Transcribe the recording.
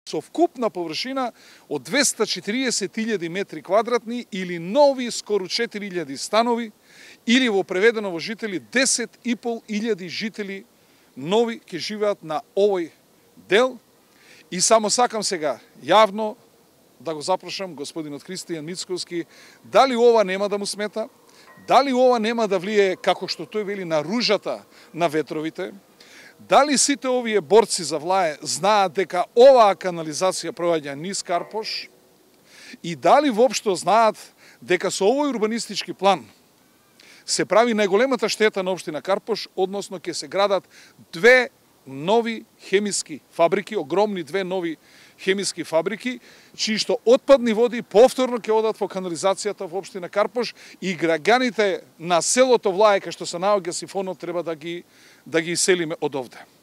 со вкупна површина од 240.000 метри квадратни или нови скоро 4.000 станови, или во преведено во жители 10.500 жители нови ќе живеат на овој дел. И само сакам сега јавно да го запрошам господинот Христијан Мицковски, дали ова нема да му смета, дали ова нема да влие, како што тој вели, на ружата на ветровите, дали сите овие борци за влаe знаат дека оваа канализација проаѓа низ Карпош и дали воопшто знаат дека со овој урбанистички план се прави најголемата штета на општина Карпош, односно ќе се градат две нови хемиски фабрики, огромни две нови хемиски фабрики, чии што отпадни води повторно ќе одат во канализацијата во општина Карпош и граѓаните на селото Влајка што се наоѓа Сифонот треба да ги иселиме од овде.